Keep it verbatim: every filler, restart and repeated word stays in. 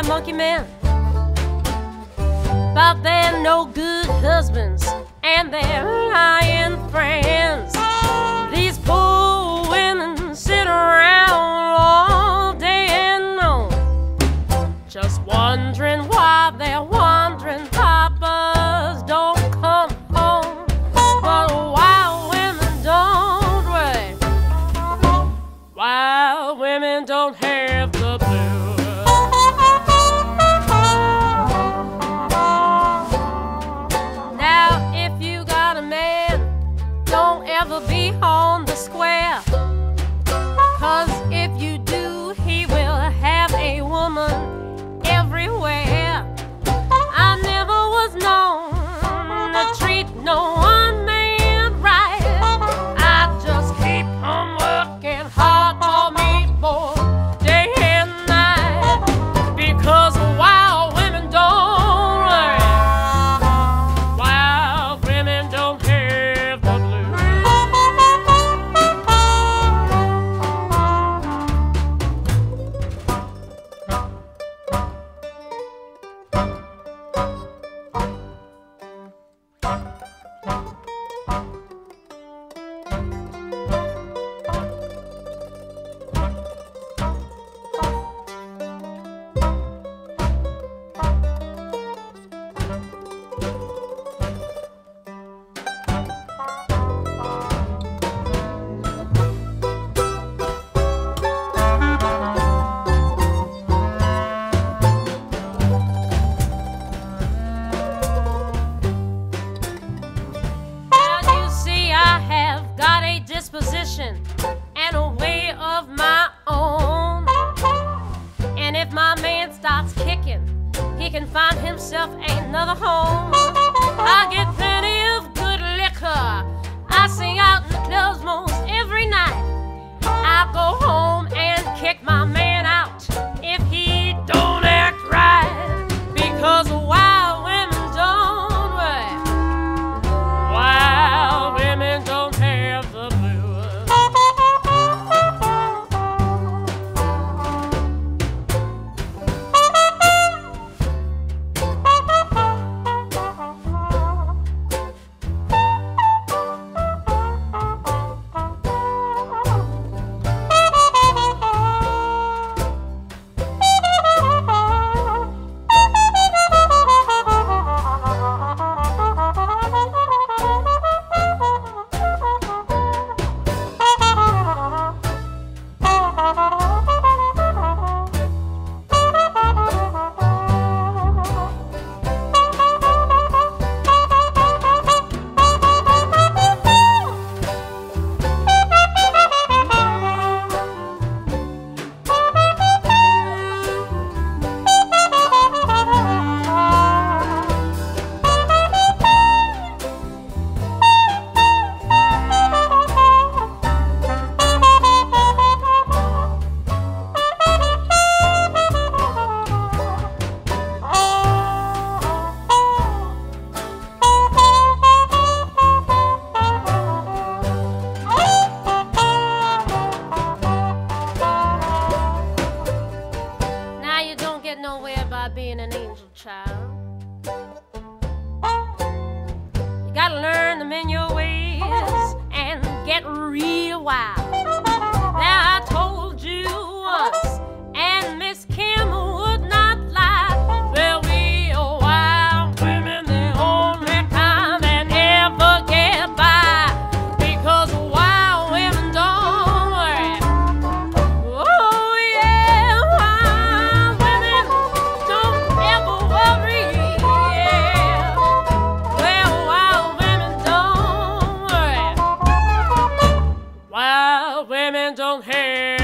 monkey men about their no good husbands and their lying friends. These poor women sit around all day and long, just wondering why their wandering papas don't come home. But wild women don't worry, wild women don't have the blues. Now if you got a man, don't ever be on the square, 'cause if you do, he will have a woman everywhere. I never was known to treat no one man right. I just keep on working hard for me, boy, day and night, because wild women don't worry, wild women don't have the blues. Disposition and a way of my own, and if my man starts kicking, he can find himself another home. I get plenty of good liquor, I sing out in the clubs most every night. I go home and kick my man out if he don't act right, because wild women don't worry, wild women don't have the blues. Nowhere by being an angel child. You gotta learn to mend your ways and get real wild. Now I told you once, and Miss Kim would not lie, well, we are wild women, the only kind that ever get by, because wild women don't worry. Oh yeah, wild women don't ever worry, yeah. Well, wild women don't worry, wild women don't have